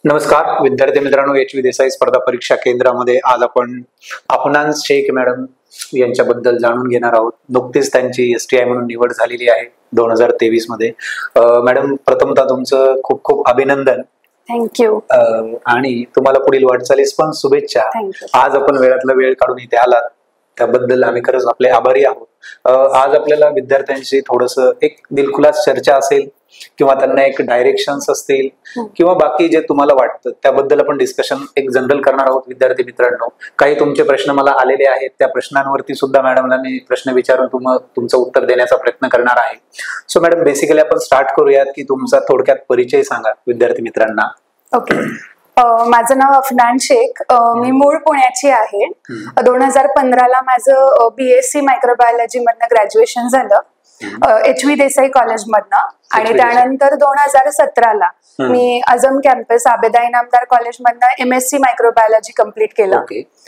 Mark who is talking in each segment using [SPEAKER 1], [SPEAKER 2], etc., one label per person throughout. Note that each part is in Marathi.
[SPEAKER 1] नमस्कार विद्यार्थी मित्रांनो, एच व्ही देसाई स्पर्धा परीक्षा केंद्रामध्ये आज आपण अफनान शेख मॅडम यांच्याबद्दल जाणून घेणार आहोत. नुकतीच त्यांची STI म्हणून निवड झालेली आहे 2023 मध्ये. मॅडम, प्रथमतः तुमचं खूप खूप अभिनंदन.
[SPEAKER 2] थँक्यू.
[SPEAKER 1] आणि तुम्हाला पुढील वाटचालीस पण शुभेच्छा. आज आपण वेळातला वेळ काढून इथे आलात त्याबद्दल आम्ही खरंच आपले आभारी आहोत. आज आपल्याला विद्यार्थ्यांशी थोडस एक दिलखुलास चर्चा असेल किंवा त्यांना एक डायरेक्शन्स असतील किंवा बाकी जे तुम्हाला वाटतं त्याबद्दल आपण डिस्कशन एक जनरल करणार आहोत. विद्यार्थी मित्रांनो, काही तुमचे प्रश्न मला आलेले आहेत, त्या प्रश्नांवरती सुद्धा मॅडमला मी प्रश्न विचारून तुमचं उत्तर देण्याचा प्रयत्न करणार आहे. सो मॅडम, बेसिकली आपण स्टार्ट करूयात की तुमचा थोडक्यात परिचय सांगा विद्यार्थी मित्रांना.
[SPEAKER 2] ओके. माझं नाव अफनान शेख. मी मूळ पुण्याची आहे. 2015ला माझं BSc मायक्रोबायोलॉजी मधनं ग्रॅज्युएशन झालं HV देसाई कॉलेज मधनं. आणि त्यानंतर 2017ला मी आझम कॅम्पस आबेदा इनामदार कॉलेज मधनं MSc मायक्रोबायोलॉजी कम्प्लीट केलं.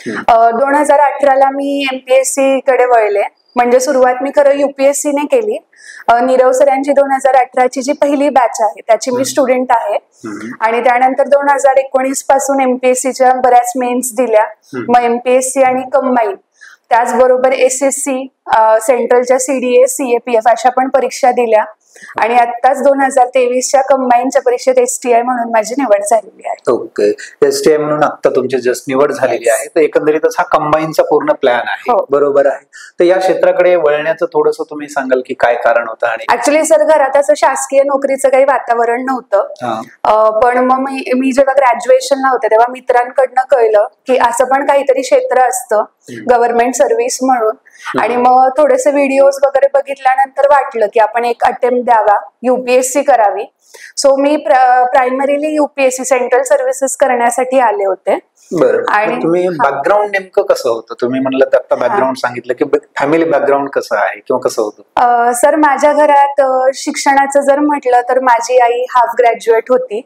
[SPEAKER 2] 2018ला मी MPSC कडे वळले. म्हणजे सुरुवात मी खरं UPSC ने केली. नीरव सर यांची 2018ची जी पहिली बॅच आहे त्याची मी स्टुडंट आहे. आणि त्यानंतर 2019 पासून MPSCच्या बऱ्याच मेन्स दिल्या. मग MPSC आणि कंबाईन, त्याचबरोबर SSC, सेंट्रलच्या CDA, CAPF अशा पण परीक्षा दिल्या. आणि आत्ताच 2023च्या कंबाईनच्या परीक्षेत STI म्हणून माझी निवड झालेली आहे.
[SPEAKER 1] ओके. STI म्हणून आता तुमची जस्ट निवड झालेली आहे. तर एकंदरीतच हा कंबाईनचा पूर्ण प्लॅन आहे. बरोबर आहे. तर या क्षेत्राकडे वळण्याचं थोडंसं तुम्ही सांगाल की काय कारण होतं? आणि
[SPEAKER 2] ऍक्च्युली सर, घरात असं शासकीय नोकरीचं काही वातावरण नव्हतं. पण मग मी जेव्हा ग्रॅज्युएशनला होते तेव्हा मित्रांकडनं कळलं की असं पण काहीतरी क्षेत्र असतं गव्हर्नमेंट सर्व्हिस म्हणून. आणि मग थोडेसे व्हिडिओज वगैरे बघितल्यानंतर वाटलं की आपण एक अटेम्प्ट द्यावा, UPSC करावी. सो मी प्रायमरीली UPSC सेंट्रल सर्व्हिसेस करण्यासाठी आले होते.
[SPEAKER 1] आणि तुम्ही बॅकग्राऊंड नेमकं कसं होतं? तुम्ही म्हणलं तर आता बॅकग्राऊंड सांगितलं की फॅमिली बॅकग्राऊंड कसं आहे किंवा कसं होतं?
[SPEAKER 2] सर, माझ्या घरात शिक्षणाचं जर म्हटलं तर माझी आई हाफ ग्रॅज्युएट होती.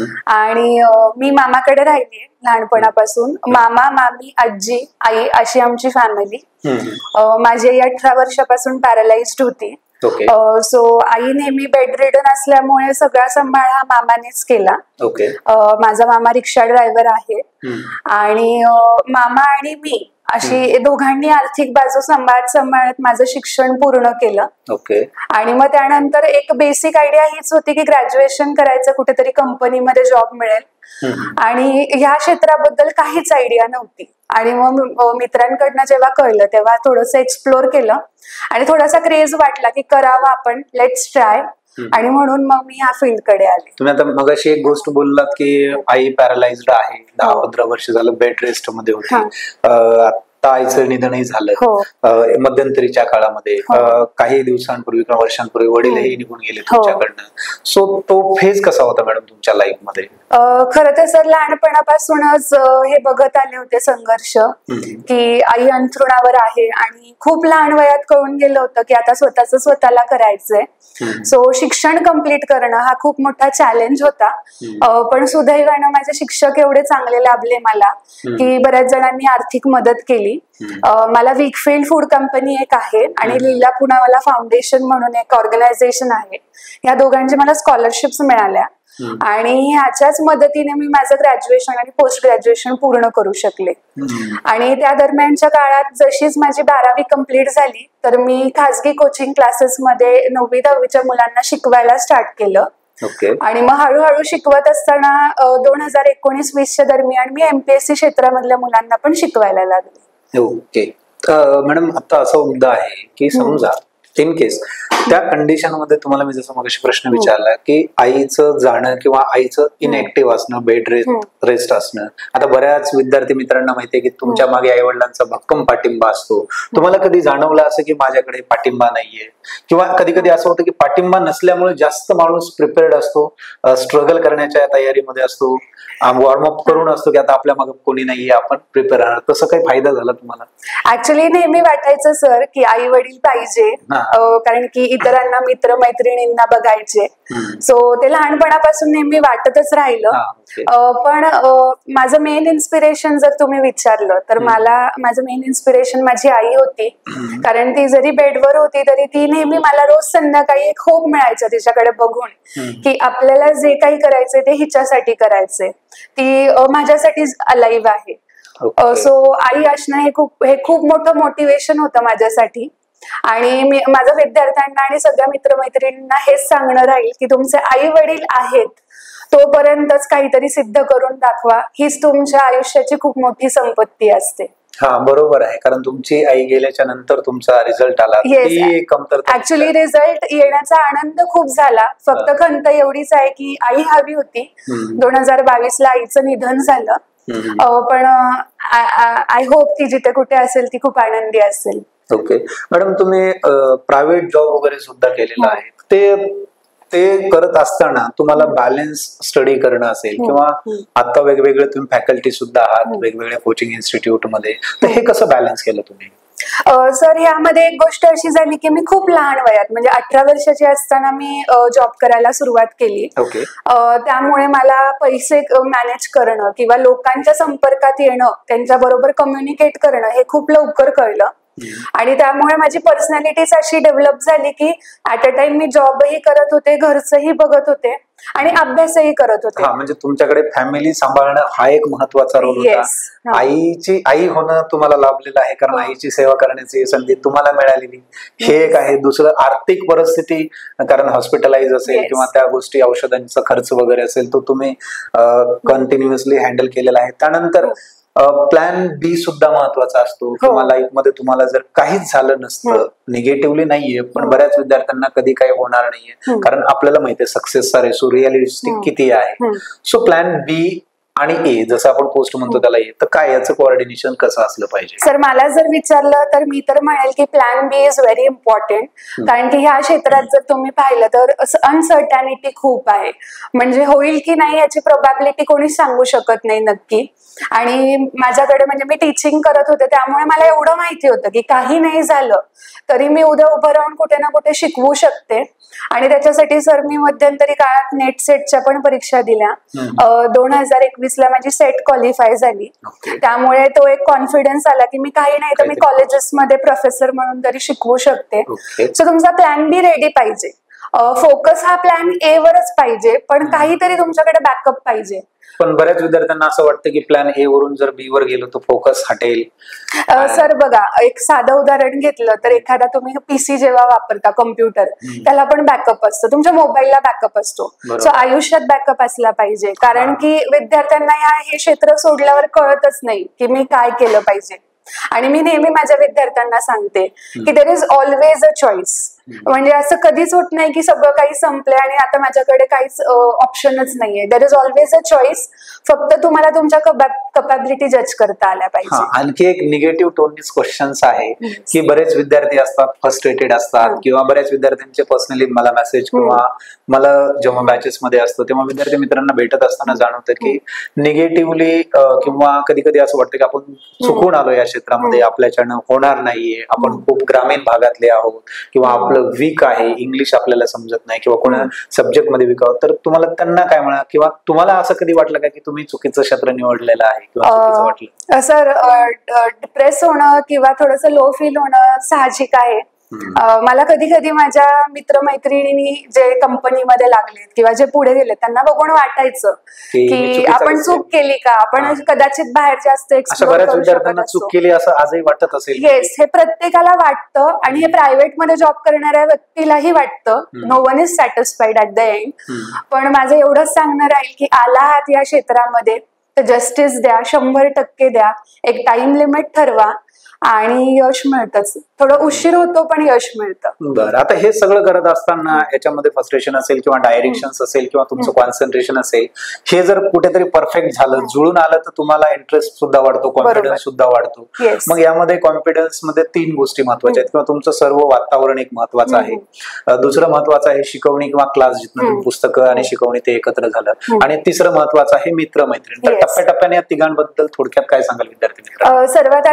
[SPEAKER 2] आणि मी मामाकडे राहिली लहानपणापासून. मामा, मामी, आजी, आई अशी आमची फॅमिली. माझी आई 18 वर्षापासून पॅरालाइज्ड होती. सो आई नेहमी बेड रिडन असल्यामुळे सगळा सांभाळ हा मामानेच केला. माझा मामा रिक्षा ड्रायव्हर आहे. आणि मामा आणि मी अशी दोघांनी आर्थिक बाजू सांभाळत माझं शिक्षण पूर्ण केलं. आणि मग त्यानंतर एक बेसिक आयडिया हीच होती की ग्रॅज्युएशन करायचं, कुठेतरी कंपनीमध्ये जॉब मिळेल. आणि ह्या क्षेत्राबद्दल काहीच आयडिया नव्हती. आणि मग मित्रांकडनं जेव्हा कळलं तेव्हा थोडंसं एक्सप्लोर केलं आणि थोडासा क्रेज वाटला की करावं आपण, लेट्स ट्राय. आणि म्हणून मग मी ह्या फील्डकडे आले.
[SPEAKER 1] तुम्ही आता मगाशी एक गोष्ट बोललात की आई पॅरालाइज्ड आहे, 10-15 वर्ष झालं बेड रेस्ट मध्ये होती. आता आईचं निधनही झालं मध्यंतरीच्या काळामध्ये. काही दिवसांपूर्वी किंवा वर्षांपूर्वी वडीलही निघून गेले तुमच्याकडनं. सो तो फेज कसा होता मॅडम तुमच्या लाईफ मध्ये?
[SPEAKER 2] खरं तर सर, लहानपणापासूनच हे बघत आले होते संघर्ष की आई अंथरुणावर आहे. आणि खूप लहान वयात कळून गेलं होतं की आता स्वतःला करायचंय. सो शिक्षण कम्प्लीट करणं हा खूप मोठा चॅलेंज होता. पण सुदैवानं माझे शिक्षक एवढे चांगले लाभले मला की बऱ्याच जणांनी आर्थिक मदत केली. मला विकफील्ड फूड कंपनी एक आहे आणि लीला पुनावाला फाउंडेशन म्हणून एक ऑर्गनायझेशन आहे. या दोघांचे मला स्कॉलरशिप्स मिळाल्या. आणि ह्याच्याच मदतीने मी माझं ग्रॅज्युएशन आणि पोस्ट ग्रॅज्युएशन पूर्ण करू शकले. आणि त्या दरम्यानच्या काळात जशीच माझी 12वी कंप्लीट झाली तर मी खाजगी कोचिंग क्लासेसमध्ये 9वी-10वीच्या मुलांना शिकवायला स्टार्ट केलं. आणि मग हळूहळू शिकवत असताना 2019-20च्या दरम्यान मी MPSC क्षेत्रामधल्या मुलांना पण शिकवायला लागले.
[SPEAKER 1] ओके. मॅडम, आता असा मुद्दा आहे की समजा इन केस त्या कंडिशन मध्ये तुम्हाला मी जसं मगाशी प्रश्न विचारला की आईचं जाणं किंवा आईचं इनएक्टिव्ह असणं, बेड रेस्ट असणं. आता बऱ्याच विद्यार्थी मित्रांना माहितीये की तुमच्या मागे आई वडिलांचा भक्कम पाठिंबा असतो. तुम्हाला कधी जाणवलं असं की माझ्याकडे पाठिंबा नाहीये? किंवा कधी कधी असं होतं की पाठिंबा नसल्यामुळे जास्त माणूस प्रिपेअर्ड असतो, स्ट्रगल करण्याच्या तयारीमध्ये असतो, वॉर्मअप करून असतो की आता आपल्या मागे कोणी नाहीये, आपण प्रिपेअर आहात. तसं काही फायदा झाला तुम्हाला?
[SPEAKER 2] ऍक्च्युली नेहमी वाटायचं सर की आई वडील पाहिजे, कारण की इतरांना मित्रमैत्रिणींना बघायचे. सो ते लहानपणापासून नेहमी वाटतच राहिलं. पण माझं मेन इन्स्पिरेशन जर तुम्ही विचारलं तर माझं मेन इन्स्पिरेशन माझी आई होती. कारण ती जरी बेडवर होती तरी ती नेहमी मला रोज संध्याकाळी एक होप मिळायचा तिच्याकडे बघून की आपल्याला जे काही करायचंय ते हिच्यासाठी करायचंय, ती माझ्यासाठी अलाइव्ह आहे. सो आई असणं हे खूप मोठं मोटिवेशन होतं माझ्यासाठी. आणि मी माझ्या विद्यार्थ्यांना आणि सगळ्या मित्रमैत्रिणींना हेच सांगणं राहील की तुमचे आई वडील आहेत तोपर्यंतच काहीतरी सिद्ध करून दाखवा. हीच तुमच्या आयुष्याची खूप मोठी संपत्ती असते.
[SPEAKER 1] हा बरोबर आहे, कारण तुमची आई गेल्याच्या नंतर तुमचा रिझल्ट आला.
[SPEAKER 2] ऍक्च्युली रिझल्ट येण्याचा आनंद खूप झाला. फक्त खंत एवढीच आहे की आई हवी होती. 2022 ला आईचं निधन झालं. पण आय होप ती जिथे कुठे असेल ती खूप आनंदी असेल.
[SPEAKER 1] ओके मॅडम, तुम्ही प्रायव्हेट जॉब वगैरे सुद्धा केलेला आहे. ते करत असताना तुम्हाला बॅलन्स स्टडी करणं असेल किंवा आता वेगवेगळे तुम्ही फॅकल्टी सुद्धा आहात वेगवेगळ्या कोचिंग इन्स्टिट्यूट मध्ये, तर हे कसं बॅलन्स केलं तुम्ही?
[SPEAKER 2] सर यामध्ये एक गोष्ट अशी झाली की मी खूप लहान वयात म्हणजे 18 वर्षाची असताना मी जॉब करायला सुरुवात केली. त्यामुळे मला पैसे मॅनेज करणं किंवा लोकांच्या संपर्कात येणं, त्यांच्या बरोबर कम्युनिकेट करणं हे खूप लवकर कळलं. आणि त्यामुळे माझी पर्सनॅलिटीच अशी डेव्हलप झाली की ऍट अ टाइम मी जॉबही करत होते, घरचंही बघत होते आणि अभ्यासही करत होते.
[SPEAKER 1] म्हणजे तुमच्याकडे फॅमिली सांभाळणं हा एक महत्वाचा रोल होता. आईची आई होणं तुम्हाला लाभलेलं आहे, कारण आईची सेवा करण्याची संधी तुम्हाला मिळालेली हे एक आहे. दुसरं आर्थिक परिस्थिती, कारण हॉस्पिटलाइज असेल किंवा त्या गोष्टी औषधांचा खर्च वगैरे असेल तो तुम्ही कंटिन्युअसली हँडल केलेला आहे. त्यानंतर प्लॅन बी सुद्धा महत्वाचा असतो किंवा लाईफ मध्ये तुम्हाला जर काहीच झालं नसतं, निगेटिव्हली नाहीये पण बऱ्याच विद्यार्थ्यांना कधी काही होणार नाहीये, कारण आपल्याला माहितीये सक्सेसचा रेशो रिअलिस्टिक किती आहे. सो प्लॅन बी आणि ए जसं आपण पोस्ट म्हणतो त्याला ए, तर काय याचं कोऑर्डिनेशन कसं असलं पाहिजे?
[SPEAKER 2] सर मला जर विचारलं तर मी तर म्हणेल की plan B is very important. कारण की ह्या क्षेत्रात जर तुम्ही पाहिलं तर अनसर्टॅनिटी खूप आहे. म्हणजे होईल की नाही याची प्रोबॅबिलिटी कोणीच सांगू शकत नाही नक्की. आणि माझ्याकडे म्हणजे मी टीचिंग करत होते त्यामुळे मला एवढं माहिती होतं की काही नाही झालं तरी मी उद्या उभं राहून कुठे ना कुठे शिकवू शकते. आणि त्याच्यासाठी सर मी मध्यंतरी काळात नेट सेटच्या पण परीक्षा दिल्या. 2021 ला माझी सेट क्वालिफाय झाली. त्यामुळे तो एक कॉन्फिडन्स आला की मी काही नाही तर मी कॉलेजेसमध्ये प्रोफेसर म्हणून तरी शिकवू शकते. सो तुमचा प्लॅन बी रेडी पाहिजे. फोकस हा प्लॅन ए वरच पाहिजे, पण काहीतरी तुमच्याकडे बॅकअप पाहिजे.
[SPEAKER 1] पण बऱ्याच विद्यार्थ्यांना असं वाटतं की प्लॅन ए वरून जर बी वर गेलो तर फोकस हटेल.
[SPEAKER 2] सर बघा, एक साधं उदाहरण घेतलं तर एखादा तुम्ही पीसी जेव्हा वापरता कम्प्युटर, त्याला पण बॅकअप असतो, तुमच्या मोबाईलला बॅकअप असतो. सो आयुष्यात बॅकअप असला पाहिजे. कारण की विद्यार्थ्यांना हे क्षेत्र सोडल्यावर कळतच नाही की मी काय केलं पाहिजे. आणि मी नेहमी माझ्या विद्यार्थ्यांना सांगते की there is always a choice. म्हणजे असं कधीच होत नाही की सगळं काही संपलंय आणि आता माझ्याकडे काहीच ऑप्शनच नाहीये. There is always a choice. फक्त तुम्हाला तुमच्या कपॅबिलिटी जज करता आल्या पाहिजे.
[SPEAKER 1] आणखी एक निगेटिव्ह टोननीच क्वेश्चन्स आहे की बरेच विद्यार्थी असतात, फ्रस्ट्रेटेड असतात किंवा बऱ्याच विद्यार्थ्यांचे पर्सनली मला मेसेज किंवा मला जेव्हा बॅचेस मध्ये असतो तेव्हा विद्यार्थी मित्रांना भेटत असताना जाणवतं की निगेटिव्हली किंवा कधी कधी असं वाटतं की आपण चुकून आलो या क्षेत्रामध्ये, आपल्याच्यानं होणार नाहीये, आपण खूप ग्रामीण भागातले आहोत किंवा आपलं वीक आहे, इंग्लिश आपल्याला समजत नाही किंवा कोणा सब्जेक्ट मध्ये वीक आहोत. तर तुम्हाला त्यांना काय म्हणा किंवा तुम्हाला असं कधी वाटलं का की तुम्ही चुकीचं क्षेत्र निवडलेलं आहे किंवा चुकीचं वाटलं?
[SPEAKER 2] सर डिप्रेस होणं किंवा थोडंसं लो फील होणं साहजिक आहे. मला कधी कधी माझ्या मित्रमैत्रिणींनी जे कंपनीमध्ये लागलेत किंवा जे पुढे गेले त्यांना बघून वाटायचं की आपण चूक केली का, आपण कदाचित बाहेर जास्त एक्सप्लोर करू शकत
[SPEAKER 1] चूक केली असं आजही वाटत असेल.
[SPEAKER 2] येस, हे प्रत्येकाला वाटतं आणि हे प्रायव्हेट मध्ये जॉब करणाऱ्या व्यक्तीलाही वाटतं. No one is satisfied at the end. पण माझं एवढंच सांगणं राहील की आला आहात या क्षेत्रामध्ये तर जस्टिस द्या, 100% द्या, एक टाइम लिमिट ठरवा आणि यश मिळतच. थोडं उशीर होतो पण यश मिळतं.
[SPEAKER 1] बरं, आता हे सगळं करत असताना याच्यामध्ये फ्रस्ट्रेशन असेल किंवा डायरेक्शन असेल किंवा तुमचं कॉन्सन्ट्रेशन असेल, हे जर कुठेतरी परफेक्ट झालं, जुळून आलं तर तुम्हाला इंटरेस्ट सुद्धा वाढतो, कॉन्फिडन्स सुद्धा वाढतो. मग यामध्ये कॉन्फिडन्स मध्ये 3 गोष्टी महत्वाच्या आहेत किंवा तुमचं सर्व वातावरण एक महत्वाचं आहे. दुसरं महत्वाचं आहे शिकवणी किंवा क्लास, जिथून पुस्तकं आणि शिकवणी ते एकत्र झालं. आणि तिसरं महत्वाचं आहे मित्रमैत्रिणी. तर टप्प्याटप्प्याने या तिघांबद्दल थोडक्यात काय सांगाल विद्यार्थी मित्रांनो?
[SPEAKER 2] सर्वात आधी जेव्हा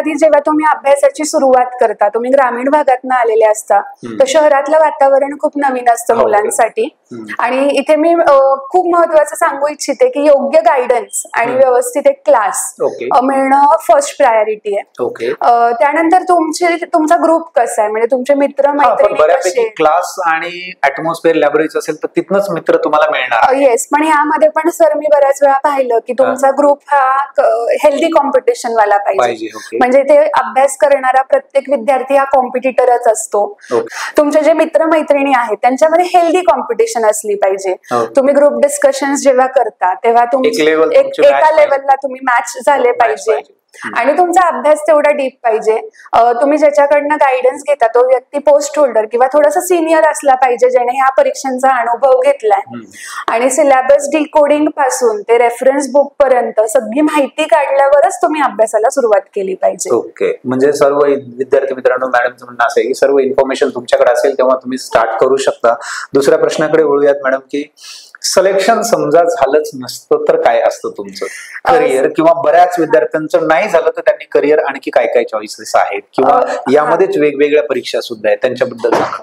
[SPEAKER 2] तुम्ही अभ्यासाची सुरुवात करता, तुम्ही ग्रामीण भागातनं आलेले असता, तर शहरातलं वातावरण खूप नवीन असतं मुलांसाठी. आणि इथे मी खूप महत्वाचं सांगू इच्छिते की योग्य गायडन्स आणि व्यवस्थित एक क्लास मिळणं फर्स्ट प्रायोरिटी आहे. त्यानंतर तुमचा ग्रुप कसा आहे, म्हणजे तुमचे मित्र मैत्रिणी,
[SPEAKER 1] क्लास आणि ऍटमॉस्फिअर लायब्ररीचं असेल तर तिथनच मित्र तुम्हाला मिळणार.
[SPEAKER 2] येस, पण यामध्ये पण सर मी बऱ्याच वेळा पाहिलं की तुमचा ग्रुप हा हेल्दी कॉम्पिटिशन वाला पाहिजे. म्हणजे ते अभ्यास करणारा प्रत्येक विद्यार्थी हा कॉम्पिटिटरच असतो. तुमचे जे मित्र मैत्रिणी आहेत त्यांच्यामध्ये हेल्दी कॉम्पिटिशन असली पाहिजे. तुम्ही ग्रुप डिस्कशन्स जेव्हा करता तेव्हा तुम्ही एका लेवलला तुम्ही मॅच झाले पाहिजे आणि तुमचा अभ्यास तेवढा डीप पाहिजे. तुम्ही ज्याच्याकडनं गायडन्स घेता तो व्यक्ती पोस्ट होल्डर किंवा थोडासा सिनियर असला पाहिजे, ज्याने ह्या परीक्षांचा अनुभव घेतलाय. आणि सिलेबस डिकोडिंग पासून ते रेफरन्स बुक पर्यंत सगळी माहिती काढल्यावरच तुम्ही अभ्यासाला सुरुवात केली पाहिजे.
[SPEAKER 1] ओके, म्हणजे सर्व विद्यार्थी मित्रांनो, मॅडमचं म्हणणं असं आहे की सर्व इन्फॉर्मेशन तुमच्याकडे असेल तेव्हा तुम्ही स्टार्ट करू शकता. दुसऱ्या प्रश्नाकडे वळूयात मॅडम, की सिलेक्शन समजा झालंच नसतं तर काय असतं तुमचं करिअर, किंवा बऱ्याच विद्यार्थ्यांचं नाही झालं तर त्यांनी करिअर आणखी काय काय चॉईसेस आहेत, किंवा यामध्येच वेगवेगळ्या परीक्षा सुद्धा आहेत त्यांच्याबद्दल सांगा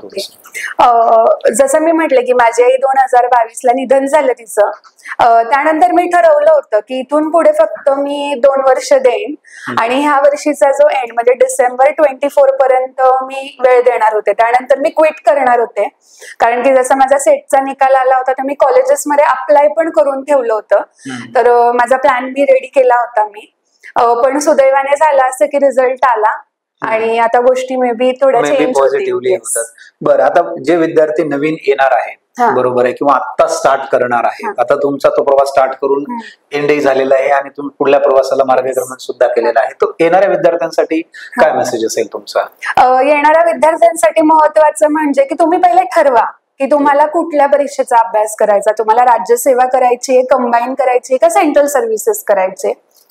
[SPEAKER 1] थोडंसं.
[SPEAKER 2] जसं मी म्हटलं की माझी आई 2022 ला निधन झालं तिचं. त्यानंतर मी ठरवलं होतं की इथून पुढे फक्त मी 2 वर्ष देईन आणि ह्या वर्षीचा जो एंड म्हणजे डिसेंबर 24 पर्यंत मी वेळ देणार होते. त्यानंतर मी क्विट करणार होते, कारण की जसा माझा सेटचा निकाल आला होता तर मी कॉलेजेसमध्ये अप्लाय पण करून ठेवलं होतं. तर माझा प्लॅन बी रेडी केला होता मी. पण सुदैवाने झालं असं की रिझल्ट आला आणि आता गोष्टी मे बी थोड्या चेंज
[SPEAKER 1] पॉझिटिव्हली होतात. बरं, आता जे विद्यार्थी नवीन येणार आहेत, बरोबर आहे, किंवा आता स्टार्ट करणार आहे, आता तुमचा तो प्रवास स्टार्ट करून एंडही झालेला आहे आणि तुम्ही पुढल्या प्रवासाला मार्गक्रमण सुद्धा केलेला आहे, तो येणाऱ्या विद्यार्थ्यांसाठी काय मेसेज असेल तुमचा?
[SPEAKER 2] येणाऱ्या विद्यार्थ्यांसाठी महत्वाचं म्हणजे की तुम्ही पहिले ठरवा की तुम्हाला कुठल्या परीक्षेचा अभ्यास करायचा, तुम्हाला राज्यसेवा करायची आहे, कंबाईन करायची का सेंट्रल सर्व्हिसेस करायचे.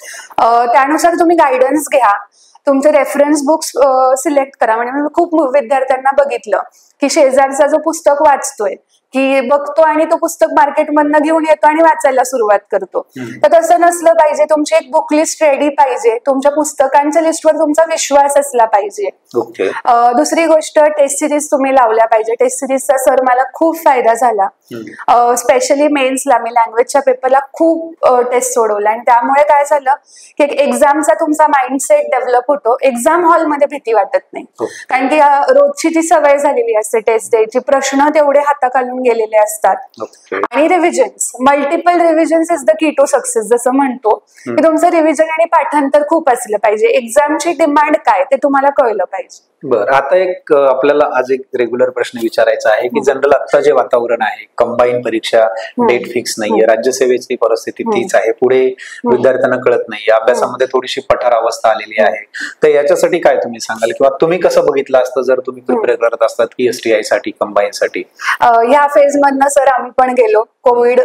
[SPEAKER 2] त्यानुसार तुम्ही गायडन्स घ्या, तुमचे रेफरन्स बुक्स सिलेक्ट करा. म्हणजे मी खूप विद्यार्थ्यांना बघितलं की शेजारचा जो पुस्तक वाचतोय की बघतो आणि तो पुस्तक मार्केटमधनं घेऊन येतो आणि वाचायला सुरुवात करतो. तर तसं नसलं पाहिजे. तुमची एक बुक लिस्ट रेडी पाहिजे, तुमच्या पुस्तकांच्या लिस्टवर तुमचा विश्वास असला पाहिजे. दुसरी गोष्ट, टेस्ट सिरीज तुम्ही लावल्या पाहिजे. टेस्ट सिरीजचा सर मला खूप फायदा झाला. स्पेशली मेन्सला मी लँग्वेजच्या पेपरला खूप टेस्ट सोडवला आणि त्यामुळे काय झालं की एक्झामचा तुमचा माइंडसेट डेव्हलप होतो. एक्झाम हॉलमध्ये भीती वाटत नाही, कारण की रोजची ती सवय झालेली असते टेस्ट द्यायची. प्रश्न तेवढे हाताखालून गेलेले असतात. आणि revisions, multiple revisions is the key to success. जसं म्हणतो की तुमचं रिव्हिजन आणि पाठांतर खूप असलं पाहिजे. एक्झामची डिमांड काय ते तुम्हाला कळलं पाहिजे.
[SPEAKER 1] बरं, आता एक आपल्याला आज एक रेग्युलर प्रश्न विचारायचा आहे की जनरल आता जे वातावरण आहे, कंबाईन परीक्षा, डेट फिक्स नाहीये, राज्यसेवेची परिस्थिती तीच आहे, पुढे विद्यार्थ्यांना कळत नाहीये, अभ्यासामध्ये थोडीशी पठार अवस्था आलेली आहे, तर याच्यासाठी काय तुम्ही सांगाल, किंवा तुम्ही कसं बघितलं असतं जर तुम्ही प्रिपेअर करत असतात PSTI साठी, कंबाईन साठी?
[SPEAKER 2] ह्या फेज मधनं सर आम्ही पण गेलो. कोविड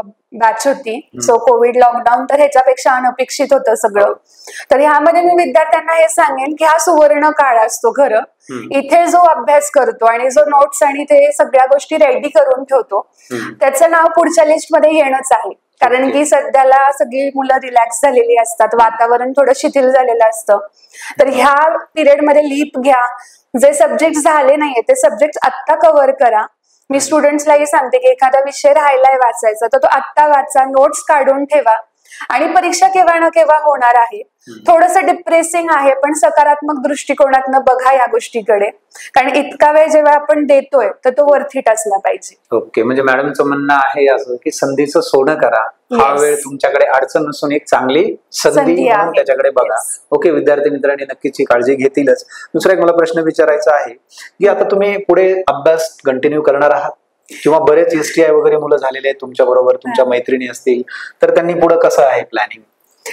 [SPEAKER 2] बॅच होती, सो कोविड लॉकडाऊन, तर ह्याच्यापेक्षा अनपेक्षित होतं सगळं. तर ह्यामध्ये मी विद्यार्थ्यांना हे सांगेन की हा सुवर्ण काळ असतो खरं. इथे जो अभ्यास करतो आणि जो नोट्स आणि ते सगळ्या गोष्टी रेडी करून ठेवतो त्याचं नाव पुढच्या लिस्टमध्ये येणंच आहे. कारण की सध्याला सगळी मुलं रिलॅक्स झालेली असतात, वातावरण थोडं शिथिल झालेलं असतं. तर ह्या पिरियडमध्ये लीप घ्या. जे सब्जेक्ट झाले नाहीये ते सब्जेक्ट आत्ता कव्हर करा. मी स्टुडंट्सलाही सांगते की एखादा विषय राहिलाय वाचायचा तर तो आत्ता वाचा, नोट्स काढून ठेवा. आणि परीक्षा केव्हा ना केव्हा होणार आहे. थोडंसं डिप्रेसिंग आहे, पण सकारात्मक दृष्टिकोनातनं बघा या गोष्टीकडे, कारण इतका वेळ जेव्हा आपण देतोय तर तो वर्थ इट असला पाहिजे.
[SPEAKER 1] ओके, म्हणजे मॅडमचं म्हणणं आहे असं की संधीचं सोनं करा. हा वेळ तुमच्याकडे अडचण नसून एक चांगली संधी म्हणून त्याच्याकडे बघा. ओके, विद्यार्थी मित्रांनी नक्कीच ही काळजी घेतीलच. दुसरा एक मला प्रश्न विचारायचा आहे की आता तुम्ही पुढे अभ्यास कंटिन्यू करणार आहात, किंवा बरेच STI वगैरे मुलं झालेले आहेत तुमच्या बरोबर, तुमच्या मैत्रिणी असतील, तर त्यांनी पुढे कसं आहे प्लॅनिंग?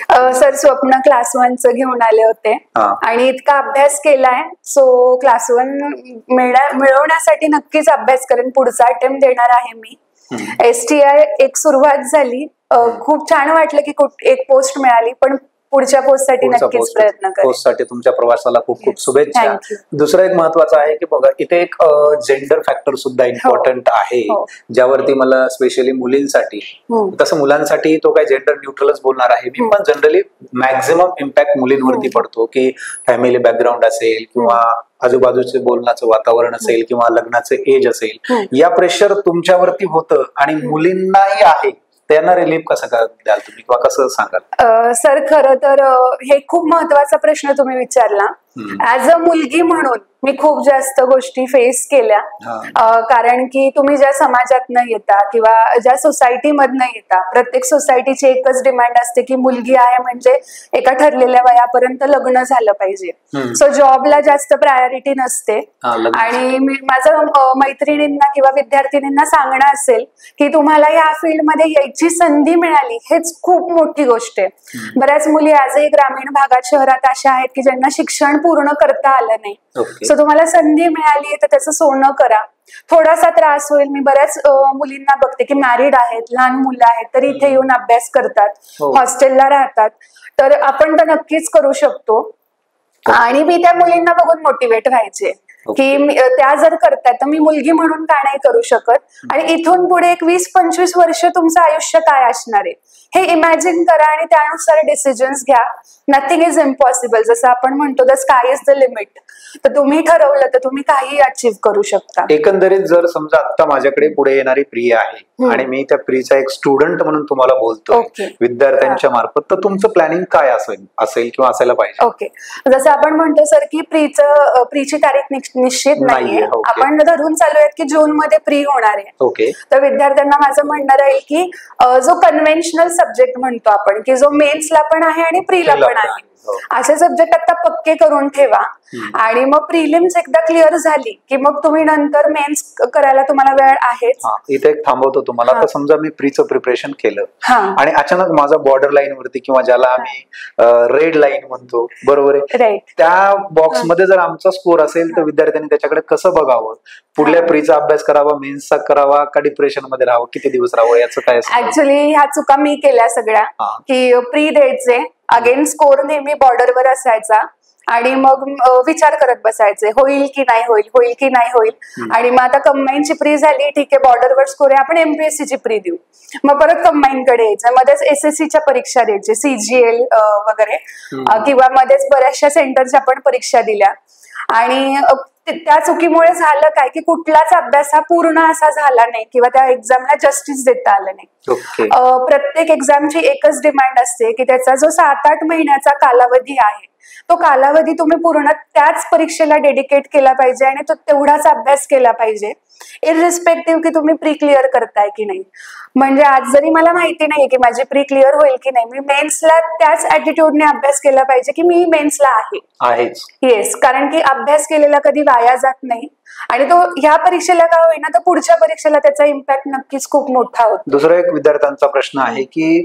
[SPEAKER 2] सर स्वप्न क्लास 1चं घेऊन आले होते आणि इतका अभ्यास केलाय, सो क्लास 1 मिळवण्यासाठी नक्कीच अभ्यास करेन. पुढचा अटेम्प्ट देणार आहे मी. STI एक सुरुवात झाली, खूप छान वाटलं की एक पोस्ट मिळाली, पण पुढच्या पोस्टसाठी नक्कीच प्रयत्न करेन.
[SPEAKER 1] पोस्टसाठी तुमच्या प्रवासाला खूप खूप शुभेच्छा.
[SPEAKER 2] Thank you.
[SPEAKER 1] दुसरं एक महत्वाचं आहे की बघा इथे एक जेंडर फॅक्टर सुद्धा इम्पॉर्टंट आहे, ज्यावरती मला स्पेशली मुलींसाठी, तसं मुलांसाठी तो काही जेंडर न्यूट्रलच बोलणार आहे मी, पण जनरली मॅक्झिमम इम्पॅक्ट मुलींवरती पडतो की फॅमिली बॅकग्राऊंड असेल किंवा आजूबाजूचे बोलण्याचं वातावरण असेल किंवा लग्नाचे एज असेल, या प्रेशर तुमच्यावरती होतं आणि मुलींनाही आहे. त्यांना रिलीफ कसं द्याल तुम्ही किंवा कसं सांगाल?
[SPEAKER 2] सर खरं तर हे खूप महत्वाचा प्रश्न तुम्ही विचारला. ऍज अ मुलगी म्हणून मी खूप जास्त गोष्टी फेस केल्या, कारण की तुम्ही ज्या समाजातनं येता किंवा ज्या सोसायटीमधनं येता, प्रत्येक सोसायटीची एकच डिमांड असते की मुलगी आहे म्हणजे एका ठरलेल्या वयापर्यंत लग्न झालं पाहिजे. सो जॉबला जास्त प्रायोरिटी नसते. आणि माझं मैत्रिणींना किंवा विद्यार्थिनींना सांगणं असेल की तुम्हाला या फील्डमध्ये यायची संधी मिळाली हेच खूप मोठी गोष्ट आहे. बऱ्याच मुली आजही ग्रामीण भागात शहरात अशा आहेत की ज्यांना शिक्षण पूर्ण करता आलं नाही. सो तुम्हाला संधी मिळाली तर त्याचं सोनं करा. थोडासा त्रास होईल, मी बऱ्याच मुलींना बघते की मॅरिड आहेत, लहान मुलं आहेत, तरी इथे येऊन अभ्यास करतात, हॉस्टेलला राहतात, तर आपण तर नक्कीच करू शकतो. आणि मी त्या मुलींना बघून मोटिवेट व्हायचे की त्या जर करतात तर मी मुलगी म्हणून का नाही करू शकत, आणि इथून पुढे एक 20-25 वर्ष तुमचं आयुष्य काय असणार आहे हे इमॅजिन करा आणि त्यानुसार डिसिजन्स घ्या. नथिंग इज इम्पॉसिबल, जसं आपण म्हणतो the sky is the limit. तर तुम्ही ठरवलं तर तुम्ही काही अचीव्ह करू शकता.
[SPEAKER 1] एकंदरीत जर समजा आता माझ्याकडे पुढे येणारी प्रिया आहे आणि मी त्या प्रियचा एक स्टुडंट म्हणून तुम्हाला बोलतो विद्यार्थ्यांच्या मार्फत, तर तुमचं प्लॅनिंग काय असेल किंवा असायला पाहिजे?
[SPEAKER 2] ओके, जसं आपण म्हणतो सर की प्रीची तारीख निश्चित नाहीये. आपण धरून चालू आहेत की जून मध्ये प्री होणार आहे.
[SPEAKER 1] ओके,
[SPEAKER 2] तर विद्यार्थ्यांना माझं म्हणणं राहील की जो कन्व्हेन्शनल सब्जेक्ट म्हणतो आपण की जो मेन्सला पण आहे आणि प्रीला पण आहे, असे सब्जेक्ट आता पक्के करून ठेवा. आणि मग प्रिलिम्स एकदा क्लिअर झाली की मग तुम्ही नंतर मेन्स करायला तुम्हाला वेळ आहे.
[SPEAKER 1] इथे एक थांबवतो तुम्हाला. आता समजा मी प्रीचं प्रिपरेशन केलं आणि अचानक माझा बॉर्डर लाईन वरती किंवा ज्याला आम्ही रेड लाईन म्हणतो, बरोबर आहे, त्या बॉक्स मध्ये जर आमचा स्कोर असेल तर विद्यार्थ्यांनी त्याच्याकडे कसं बघावं? पुढल्या प्रीचा अभ्यास करावा, मेन्सचा करावा का डिप्रेशन मध्ये राहावं, किती दिवस राहावं, याचं काय?
[SPEAKER 2] ऍक्च्युली ह्या चुका मी केल्या सगळ्या की प्री द्यायचे, अगेन स्कोर नेहमी बॉर्डरवर असायचा आणि मग विचार करत बसायचे होईल की नाही होईल, होईल की नाही होईल. आणि मग आता कंबाईनची प्री झाली, ठीक आहे बॉर्डरवर स्कोर आहे, आपण MPSC ची प्री देऊ. मग परत कंबाईन कडे यायचं, मध्येच SSCच्या परीक्षा द्यायचे, CGL वगैरे, किंवा मध्येच बऱ्याचशा सेंटरच्या आपण परीक्षा दिल्या. आणि त्या चुकीमुळे झालं काय की कुठलाच अभ्यास हा पूर्ण असा झाला नाही किंवा त्या एक्झामला जस्टिस देता आलं नाही. प्रत्येक एक्झामची एकच डिमांड असते की त्याचा जो 7-8 महिन्याचा कालावधी आहे तो कालावधी तुम्ही पूर्ण त्याच परीक्षेला डेडिकेट केला पाहिजे आणि तो तेवढाच अभ्यास केला पाहिजे, इररिस्पेक्टिव्ह की तुम्ही प्री क्लिअर करताय की नाही. म्हणजे आज जरी मला माहिती नाहीये की माझी प्री क्लिअर होईल की नाही, मी मेन्सला त्याच ऍटिट्यूडने अभ्यास केला पाहिजे की मी मेन्सला आहे. येस, कारण की अभ्यास केलेला कधी वाया जात नाही आणि तो ह्या परीक्षेला का होईना तर पुढच्या परीक्षेला त्याचा इम्पॅक्ट नक्कीच खूप मोठा होतो.
[SPEAKER 1] दुसरा एक विद्यार्थ्यांचा प्रश्न आहे की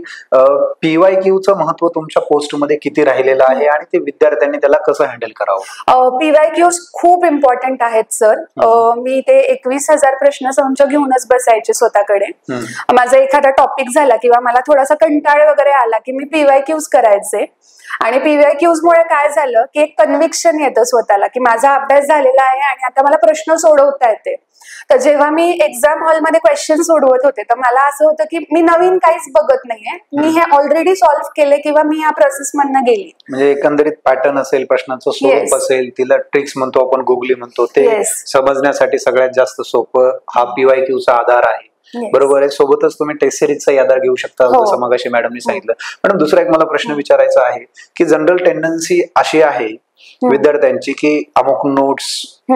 [SPEAKER 1] PYQचं महत्व तुमच्या पोस्टमध्ये किती राहिलेलं आहे आणि ते विद्यार्थ्यांनी त्याला कसं हँडल करावं?
[SPEAKER 2] PYQs खूप इम्पॉर्टंट आहेत सर. मी ते 21,000 प्रश्नसंच घेऊनच बसायचे स्वतःकडे. माझा एखादा टॉपिक झाला किंवा मला थोडासा कंटाळ वगैरे आला की मी PYQs करायचे. आणि PYQs मुळे काय झालं की एक कन्व्हिक्शन येतं स्वतःला की माझा अभ्यास झालेला आहे आणि आता मला प्रश्न सोडवता येते. तर जेव्हा मी एक्झाम हॉलमध्ये क्वेश्चन सोडवत होते तर मला असं होतं की मी नवीन काहीच बघत नाहीये, मी हे ऑलरेडी सॉल्व्ह केले किंवा मी या प्रोसेस मधनं गेली.
[SPEAKER 1] म्हणजे एकंदरीत पॅटर्न असेल, प्रश्नाचं स्वरूप असेल, तिला ट्रिक्स म्हणतो आपण, गुगली म्हणतो, ते समजण्यासाठी सगळ्यात जास्त सोपं हा PYQचा आधार आहे. बरोबर आहे. सोबतच तुम्ही टेस्ट सिरीजचा आधार घेऊ शकता, जसं मगाशी मॅडमनी सांगितलं. मॅडम दुसरा एक मला प्रश्न विचारायचा आहे की जनरल टेंडन्सी अशी आहे विद्यार्थ्यांची की अमुक नोट्स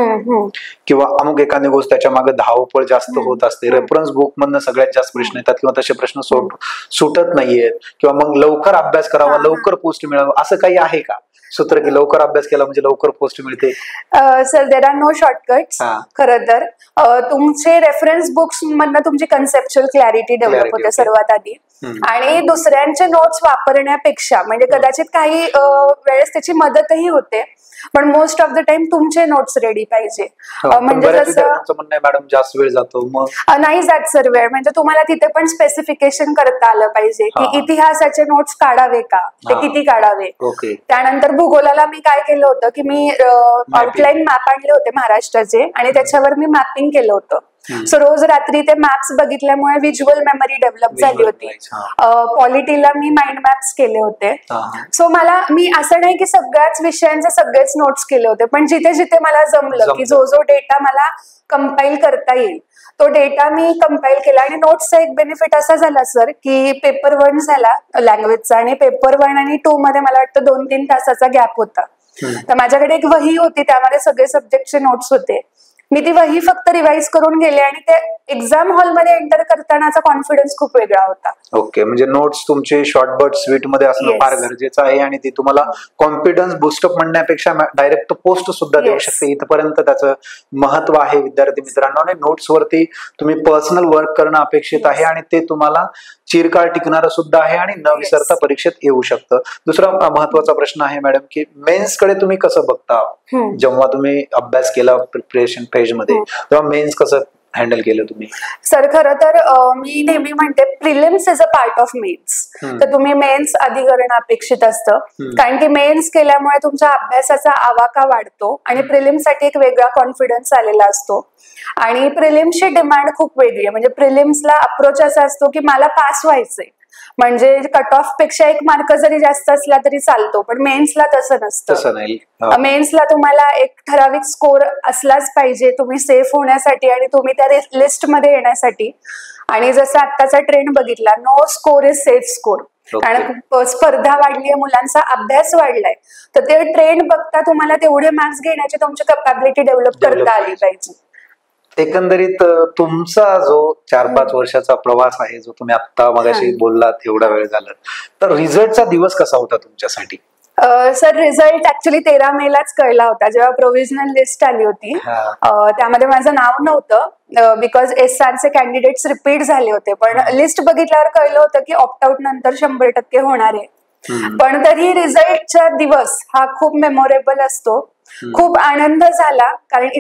[SPEAKER 1] किंवा अमुक एखादी गोष्ट त्याच्या मागे धावपळ जास्त होत असते, रेफरन्स बुक मधनं सगळ्यात जास्त प्रश्न येतात किंवा तसे प्रश्न सुटत नाहीयेत, किंवा मग लवकर अभ्यास करावा, लवकर पोस्ट मिळावं, असं काही आहे का सूत्र की लवकर अभ्यास केला म्हणजे लवकर पोस्ट मिळते?
[SPEAKER 2] Sir there are no shortcuts. खरं तर तुमचे रेफरन्स बुक्स मधनं तुमची कन्सेप्च्युअल क्लॅरिटी डेव्हलप होते सर्वात आधी. आणि दुसऱ्यांचे नोट्स वापरण्यापेक्षा म्हणजे कदाचित काही वेळेस त्याची मदतही होते, पण मोस्ट ऑफ द टाइम तुमचे नोट्स रेडी पाहिजे. म्हणजे जसं
[SPEAKER 1] मॅडम जास्त वेळ जातो मग
[SPEAKER 2] नाही जात सर वेळ, म्हणजे तुम्हाला तिथे पण स्पेसिफिकेशन करता आलं पाहिजे की इतिहासाचे नोट्स काढावे का, ते किती काढावे. त्यानंतर भूगोलाला मी काय केलं होतं की मी आउटलाईन मॅप आणले होते महाराष्ट्राचे आणि त्याच्यावर मी मॅपिंग केलं होतं. सो रोज रात्री ते मॅप्स बघितल्यामुळे व्हिज्युअल मेमरी डेव्हलप झाली होती. पॉलिटीला मी माइंड मॅप्स केले होते. सो मी असं नाही की सगळ्याच विषयांचे सगळेच नोट्स केले होते, पण जिथे जिथे मला जमलं की जो जो डेटा मला कंपाईल करता येईल तो डेटा मी कंपाईल केला. आणि नोट्सचा एक बेनिफिट असा झाला सर की पेपर 1 झाला लँग्वेजचा आणि पेपर 1 आणि 2 मध्ये मला वाटतं 2-3 तासाचा गॅप होता. तर माझ्याकडे एक वही होती, त्यामध्ये सगळे सब्जेक्टचे नोट्स होते. मी ती वही फक्त रिवाइज करून गेले आणि ते एक्झाम हॉलमध्ये एंटर करतानाचा कॉन्फिडन्स खूप वेगळा होता.
[SPEAKER 1] ओके, म्हणजे नोट्स तुमचे शॉर्ट बट स्वीट मध्ये असणं फार गरजेचं आहे आणि ती तुम्हाला कॉन्फिडन्स बुस्टअप म्हणण्यापेक्षा डायरेक्ट पोस्ट सुद्धा देऊ शकते. इथपर्यंत त्याचं महत्व आहे विद्यार्थी मित्रांनो. आणि नोट्स वरती तुम्ही पर्सनल वर्क करणं अपेक्षित आहे आणि ते तुम्हाला चिरकाळ टिकणारं सुद्धा आहे आणि न विसरता परीक्षेत येऊ शकतं. दुसरा महत्वाचा प्रश्न आहे मॅडम की मेन्स कडे तुम्ही कसं बघता? जेव्हा तुम्ही अभ्यास केला प्रिपरेशन फेज मध्ये तेव्हा मेन्स कसं हँडल केलं तुम्ही?
[SPEAKER 2] सर खरं तर मी नेहमी म्हणते prelims is a part of mains. तर तुम्ही मेन्स आधी करणं अपेक्षित असतं, कारण की मेन्स केल्यामुळे तुमच्या अभ्यासाचा आवाका वाढतो आणि प्रिलिम्ससाठी एक वेगळा कॉन्फिडन्स आलेला असतो. आणि प्रिलिम्सची डिमांड खूप वेगळी आहे. म्हणजे प्रिलिम्सला अप्रोच असा असतो की मला पास व्हायचंय, म्हणजे कट ऑफ पेक्षा 1 मार्क जरी जास्त असला तरी चालतो, पण मेन्सला तसं नसतं. मेन्सला तुम्हाला एक ठराविक स्कोर असलाच पाहिजे तुम्ही सेफ होण्यासाठी आणि तुम्ही त्या लिस्ट मध्ये येण्यासाठी. आणि जसं आत्ताचा ट्रेंड बघितला, no score is safe score. कारण स्पर्धा वाढली आहे, मुलांचा अभ्यास वाढलाय, तर ते ट्रेंड बघता तुम्हाला तेवढे मार्क्स घेण्याची तुमची कॅपॅबिलिटी डेव्हलप करता आली पाहिजे.
[SPEAKER 1] एकंदरीत तुमचा जो 4-5 वर्षाचा प्रवास आहे, जो तुम्ही आता मगाशी बोललात एवढा वेळ झाला, तर रिझल्टचा दिवस कसा होता तुमच्यासाठी?
[SPEAKER 2] सर रिझल्ट ऍक्च्युली 13 मे लाच कळला होता, जेव्हा प्रोव्हिजनल लिस्ट आली होती. त्यामध्ये माझं नाव नव्हतं बिकॉज SR चे कॅन्डिडेट्स रिपीट झाले होते, पण लिस्ट बघितल्यावर कळलं होतं की ऑप्ट आउट नंतर 100% होणार आहे. पण तरी रिझल्टचा दिवस हा खूप मेमोरेबल असतो. खूप आनंद झाला, कारण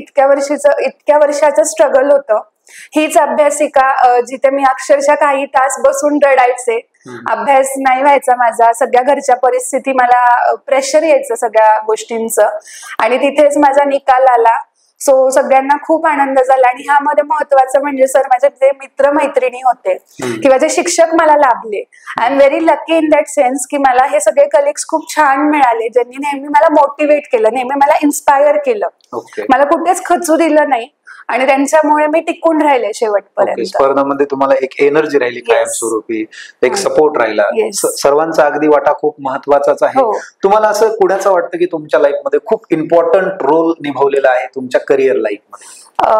[SPEAKER 2] इतक्या वर्षाचं स्ट्रगल होतं. हीच अभ्यासिका जिथे मी अक्षरशः काही तास बसून रडायचे, अभ्यास नाही व्हायचा माझा, सगळ्या घरच्या परिस्थिती, मला प्रेशर यायचं सगळ्या गोष्टींचं, आणि तिथेच माझा निकाल आला. सो सगळ्यांना खूप आनंद झाला. आणि ह्यामध्ये महत्वाचं म्हणजे सर माझे जे मित्र मैत्रिणी होते किंवा जे शिक्षक मला लाभले, I am very lucky in that sense की मला हे सगळे कलिग्स खूप छान मिळाले, ज्यांनी नेहमी मला मोटिवेट केलं, नेहमी मला इन्स्पायर केलं, मला कुठेच खचू दिलं नाही आणि त्यांच्यामुळे मी टिकून राहिले शेवटपर्यंत.
[SPEAKER 1] स्पर्धामध्ये तुम्हाला एक एनर्जी राहिली कायमस्वरूपी, एक सपोर्ट राहिला. सर्वांचा अगदी वाटा खूप महत्वाचाच आहे. तुम्हाला असं कुणाचं वाटतं की तुमच्या लाईफ मध्ये खूप इम्पॉर्टंट रोल निभावलेला आहे तुमच्या करिअर लाईफ मध्ये?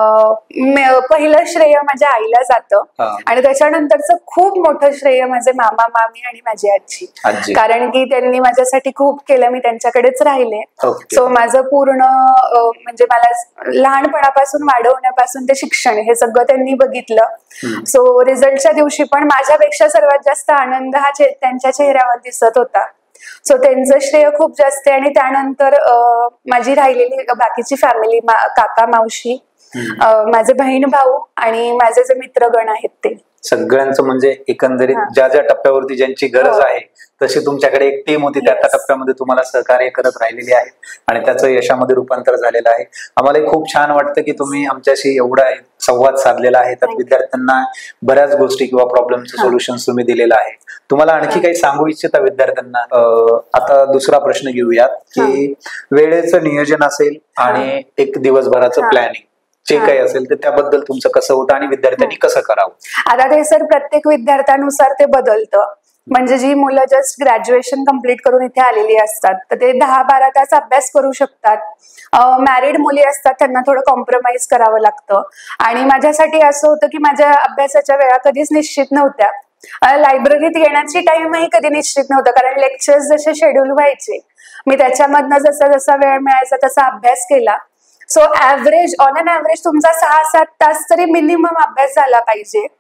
[SPEAKER 2] पहिलं श्रेय माझ्या आईला जातं आणि त्याच्यानंतरचं खूप मोठं श्रेय माझे मामा मामी आणि माझी आजी, कारण की त्यांनी माझ्यासाठी खूप केलं, मी त्यांच्याकडेच राहिले. सो माझं पूर्ण म्हणजे मला लहानपणापासून वाढवण्यापासून ते शिक्षण हे सगळं त्यांनी बघितलं. सो रिझल्टच्या दिवशी पण माझ्यापेक्षा सर्वात जास्त आनंद हा त्यांच्या चेहऱ्यावर दिसत होता. सो त्यांचं श्रेय खूप जास्त आहे. आणि त्यानंतर माझी राहिलेली बाकीची फॅमिली, काका मावशी, माझे बहीण भाऊ आणि माझे जे मित्रगण आहेत ते
[SPEAKER 1] सगळ्यांचं, म्हणजे एकंदरीत ज्या ज्या टप्प्यावरती ज्यांची गरज आहे तशी तुमच्याकडे एक टीम होती, त्या टप्प्यामध्ये तुम्हाला सहकार्य करत राहिलेली आहे आणि त्याचं यशामध्ये रूपांतर झालेलं आहे. आम्हाला खूप छान वाटतं की तुम्ही आमच्याशी एवढा संवाद साधलेला आहे, त्यात विद्यार्थ्यांना बऱ्याच गोष्टी किंवा प्रॉब्लेमचं सोल्युशन तुम्ही दिलेलं आहे. तुम्हाला आणखी काही सांगू इच्छिता विद्यार्थ्यांना? आता दुसरा प्रश्न घेऊयात की वेळेचं नियोजन असेल आणि एक दिवसभराचं प्लॅनिंग जे काही असेल तर त्याबद्दल तुमचं कसं होतं आणि विद्यार्थ्यांनी कसं करावं?
[SPEAKER 2] आता ते सर प्रत्येक विद्यार्थ्यानुसार ते बदलतं. म्हणजे जी मुलं जस्ट ग्रॅज्युएशन कम्प्लीट करून इथे आलेली असतात तर ते 10-12 तास अभ्यास करू शकतात. मॅरिड मुली असतात त्यांना थोडं कॉम्प्रोमाइज करावं लागतं. आणि माझ्यासाठी असं होतं की माझ्या अभ्यासाच्या वेळा कधीच निश्चित नव्हत्या. लायब्ररीत येण्याची टाइमही कधी निश्चित नव्हतं, कारण लेक्चर्स जसे शेड्यूल व्हायचे मी त्याच्यामधनं जसा जसा वेळ मिळायचा तसा अभ्यास केला. सो ऑन एन ऍव्हरेज तुमचा 6-7 तास तरी मिनिमम अभ्यास झाला पाहिजे.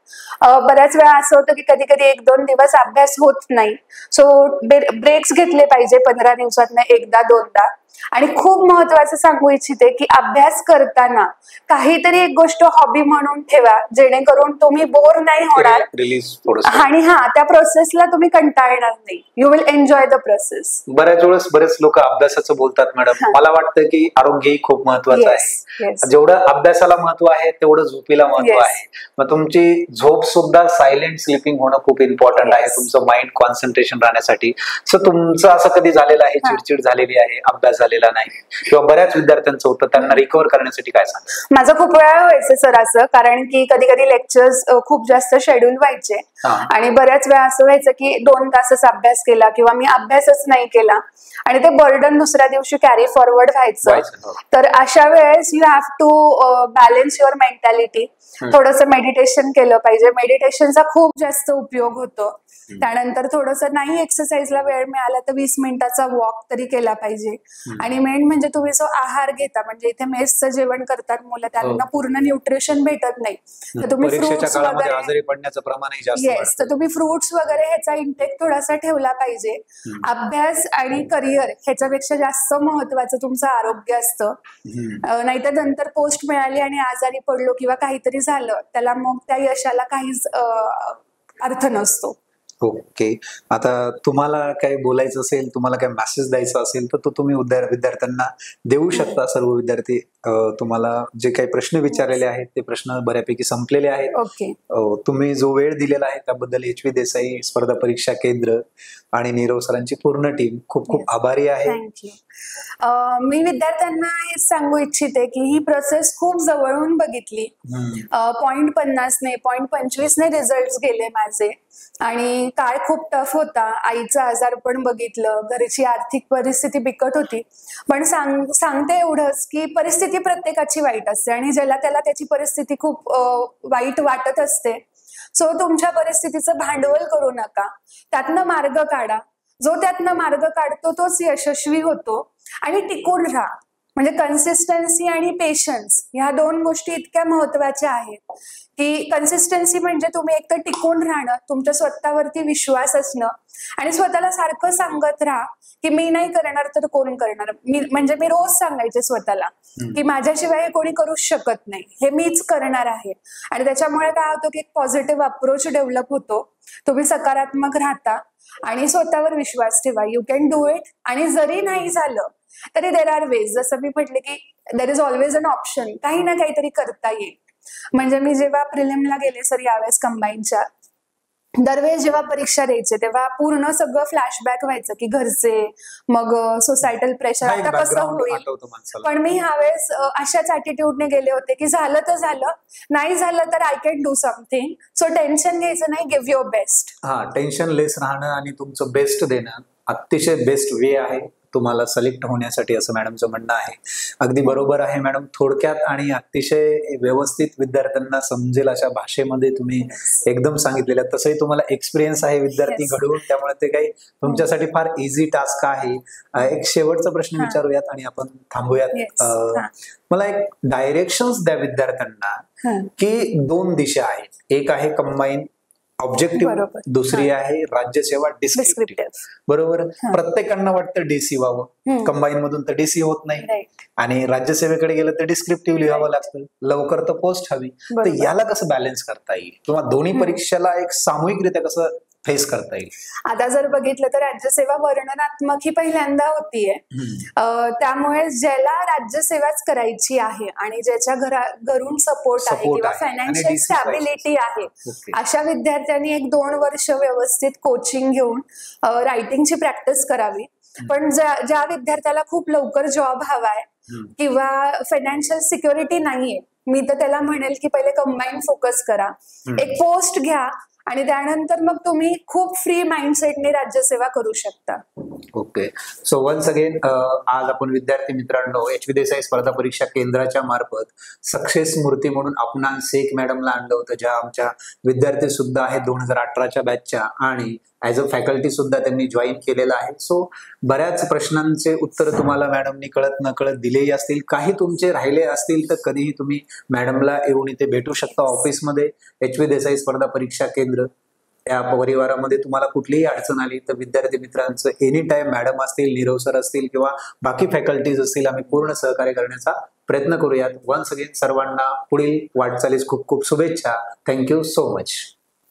[SPEAKER 2] बऱ्याच वेळा असं होतं की कधी कधी 1-2 दिवस अभ्यास होत नाही. सो ब्रेक्स घेतले पाहिजे 15 दिवसातनं एकदा दोनदा. आणि खूप महत्वाचं सांगू इच्छिते की अभ्यास करताना काहीतरी एक गोष्ट हॉबी म्हणून ठेवा, जेणेकरून तुम्ही बोर नाही होणार आणि त्या प्रोसेसला तुम्ही कंटाळणार नाही. You will enjoy the process.
[SPEAKER 1] बऱ्याच वेळेस बरेच लोक अभ्यासाचं बोलतात मॅडम. मला वाटतं की आरोग्यही खूप महत्वाचं आहे. जेवढं अभ्यासाला महत्व आहे तेवढं झोपीला महत्व आहे. मग तुमची झोप सुद्धा सायलेंट स्लीपिंग होणं खूप इम्पॉर्टंट आहे तुमचं माइंड कॉन्सन्ट्रेशन राहण्यासाठी. सो तुमचं असं कधी झालेलं आहे चिडचिड झालेली आहे, अभ्यास झालेला नाही, किंवा बऱ्याच विद्यार्थ्यांचं होतं, त्यांना रिकव्हर करण्यासाठी काय सांगा?
[SPEAKER 2] माझं खूप वेळा व्हायचं सर असं, कारण की कधी कधी लेक्चर्स खूप जास्त शेड्यूल व्हायचे आणि बऱ्याच वेळा असं व्हायचं की 2 तासच अभ्यास केला किंवा मी अभ्यासच नाही केला आणि ते बर्डन दुसऱ्या दिवशी कॅरी फॉरवर्ड व्हायचं. तर अशा वेळेस you have to balance your mentality. थोडंसं मेडिटेशन केलं पाहिजे. मेडिटेशनचा खूप जास्त उपयोग होतो. त्यानंतर थोडंसं नाही एक्सरसाइजला वेळ मिळाला तर 20 मिनिटाचा वॉक तरी केला पाहिजे. आणि मेन म्हणजे तुम्ही जो आहार घेता, म्हणजे इथे मेसचं जेवण करतात मुलं, त्यांना पूर्ण न्यूट्रिशन भेटत नाही, तर तुम्ही फ्रुट्स वगैरे
[SPEAKER 1] आजारी पडण्याचं प्रमाणही जास्त.
[SPEAKER 2] येस, तर तुम्ही फ्रुट्स वगैरे ह्याचा इंटेक थोडासा ठेवला पाहिजे. अभ्यास आणि करिअर ह्याच्यापेक्षा जास्त महत्वाचं तुमचं आरोग्य असतं. नाहीतर नंतर पोस्ट मिळाली आणि आजारी पडलो किंवा काहीतरी झालं, त्याला मग त्या यशाला काहीच अर्थ नसतो.
[SPEAKER 1] ओके. आता तुम्हाला काय बोलायचं असेल, तुम्हाला काय मेसेज द्यायचा असेल तर तो तुम्ही विद्यार्थ्यांना देऊ शकता. सर्व विद्यार्थी तुम्हाला जे काही प्रश्न विचारलेले आहेत ते प्रश्न बऱ्यापैकी संपलेले आहेत.
[SPEAKER 2] ओके.
[SPEAKER 1] तुम्ही जो वेळ दिलेला आहे त्याबद्दल एच.व्ही. देसाई स्पर्धा परीक्षा केंद्र आणि नीरव सरांची पूर्ण टीम खूप खूप आभारी आहे.
[SPEAKER 2] थँक्यू. मी विद्यार्थ्यांना हेच सांगू इच्छिते की ही प्रोसेस खूप जवळून बघितली. 0.50 ने 0.25 ने रिझल्ट गेले माझे आणि काळ खूप टफ होता. आईचा आजार पण बघितलं, घरची आर्थिक परिस्थिती बिकट होती. पण सांगते एवढंच की परिस्थिती प्रत्येकाची वाईट असते आणि ज्याला त्याला त्याची परिस्थिती खूप वाईट वाटत असते. सो तुमच्या परिस्थितीचं भांडवल करू नका, त्यातनं मार्ग काढा. जो त्यातनं मार्ग काढतो तोच यशस्वी होतो. आणि टिकून राहा. म्हणजे कन्सिस्टन्सी आणि पेशन्स ह्या 2 गोष्टी इतक्या महत्वाच्या आहेत की कन्सिस्टन्सी म्हणजे तुम्ही एकतर टिकून राहणं, तुमच्या स्वतःवरती विश्वास असणं आणि स्वतःला सारखं सांगत राहा की मी नाही करणार तर कोण करणार. मी रोज सांगायचे स्वतःला की माझ्याशिवाय हे कोणी करूच शकत नाही, हे मीच करणार आहे. आणि त्याच्यामुळे काय होतं की एक पॉझिटिव्ह अप्रोच डेव्हलप होतो. तुम्ही सकारात्मक राहता आणि स्वतःवर विश्वास ठेवा. You can do it. आणि जरी नाही झालं तरी देर आर वेज. जसं मी म्हटले की there is always an option. काही ना काहीतरी करता येईल. म्हणजे मी जेव्हा प्रिलिमला गेले सर यावेळेस कंबाईनच्या, दरवेळेस जेव्हा परीक्षा द्यायचे तेव्हा पूर्ण सगळं फ्लॅशबॅक व्हायचं की घरचे, मग सोसायटल प्रेशर, आता कसं होईल. पण मी ह्यावेळेस अशाच ऍटिट्यूडने गेले होते की झालं तर झालं, नाही झालं तर I can do something. So tension घ्यायचं नाही, give your best.
[SPEAKER 1] Tension less राहणं आणि तुमचं बेस्ट देणं अतिशय बेस्ट वे आहे तुम्हाला सिलेक्ट होण्यासाठी, असं मॅडमचं म्हणणं आहे. अगदी बरोबर आहे मॅडम. थोडक्यात आणि अतिशय व्यवस्थित विद्यार्थ्यांना समजेल अशा भाषेमध्ये तुम्ही एकदम सांगितलेलं. तसंही तुम्हाला एक्सपिरियन्स आहे विद्यार्थी घडवून, त्यामुळे ते काही तुमच्यासाठी फार इझी टास्क आहे. एक शेवटचा प्रश्न विचारूयात आणि आपण थांबूयात. मला एक डायरेक्शन्स द्या विद्यार्थ्यांना की 2 दिशा आहेत. एक आहे कंबाईन ऑब्जेक्टिव्ह, दुसरी आहे राज्यसेवा डिस्क्रिप्टिव्ह. बरोबर. प्रत्येकांना वाटतं डीसी व्हावं, कंबाईन मधून तर डीसी होत नाही आणि राज्यसेवेकडे गेलं तर डिस्क्रिप्टिव्ह लिहावं लागतं, लवकर तर पोस्ट हवी. तर याला कसं बॅलन्स करता येईल किंवा दोन्ही परीक्षेला एक सामूहिकरित्या कसं फेस करता येईल?
[SPEAKER 2] आता जर बघितलं तर राज्यसेवा वर्णनात्मक ही पहिल्यांदा होतीये. त्यामुळे ज्याला राज्यसेवाच करायची आहे आणि ज्याच्या घरून सपोर्ट आहे किंवा फायनान्शियल स्टॅबिलिटी आहे, अशा विद्यार्थ्यांनी 1-2 वर्ष व्यवस्थित कोचिंग घेऊन रायटिंगची प्रॅक्टिस करावी. पण ज्या विद्यार्थ्याला खूप लवकर जॉब हवाय किंवा फायनान्शियल सिक्युरिटी नाहीये, मी तर त्याला म्हणेल की पहिले कंबाईन फोकस करा, एक पोस्ट घ्या आणि त्यानंतर मग तुम्ही खूप फ्री माइंडसेटने राज्यसेवा करू शकता.
[SPEAKER 1] ओके. सो वन्स अगेन आज आपण विद्यार्थी मित्रांनो एच.व्ही. देसाई स्पर्धा परीक्षा केंद्राच्या मार्फत सक्सेस मूर्ती म्हणून आपणा शेख मॅडमला आणलं होतं, ज्या आमच्या विद्यार्थी सुद्धा आहेत 2018च्या बॅचच्या आणि ऍज अ फॅकल्टी सुद्धा त्यांनी जॉईन केलेलं आहे. सो बऱ्याच प्रश्नांचे उत्तर तुम्हाला मॅडमनी कळत नकळत दिलेही असतील, काही तुमचे राहिले असतील तर कधीही तुम्ही मॅडमला येऊन इथे भेटू शकता ऑफिसमध्ये. एच.व्ही. देसाई स्पर्धा परीक्षा केंद्र या परिवारामध्ये तुम्हाला कुठलीही अडचण आली तर विद्यार्थी मित्रांचं एनी टाइम मॅडम असतील, नीरव सर असतील किंवा बाकी फॅकल्टीज असतील, आम्ही पूर्ण सहकार्य करण्याचा प्रयत्न करूयात. वन्स अगेन सर्वांना पुढील वाटचालीस खूप खूप शुभेच्छा. Thank you so much.